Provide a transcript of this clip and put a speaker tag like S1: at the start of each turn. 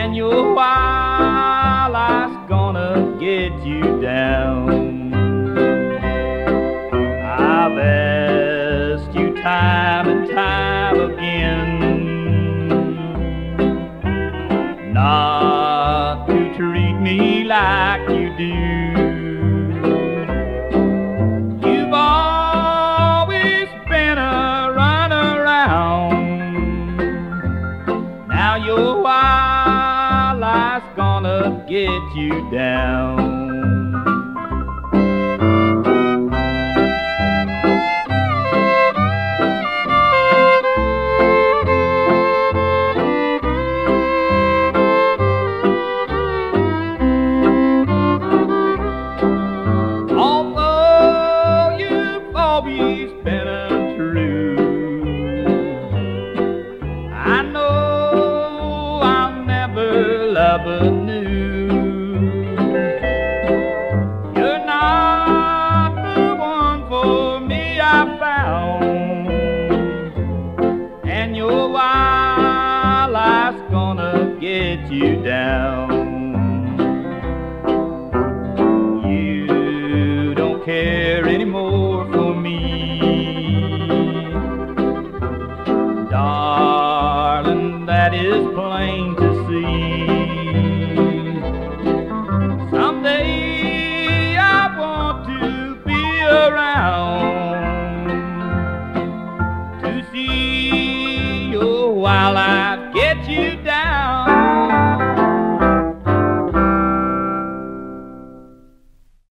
S1: and your wild life's gonna get you down. I've asked you time and time again not to treat me like you do. You've always been a runaround. Now your wild life's gonna get you down. Always been untrue. I know I'll never love anew. You're not the one for me, I found, and your wild life's gonna get you down. You don't care anymore for me, darling, that is plain to see. Someday I want to be around to see your wild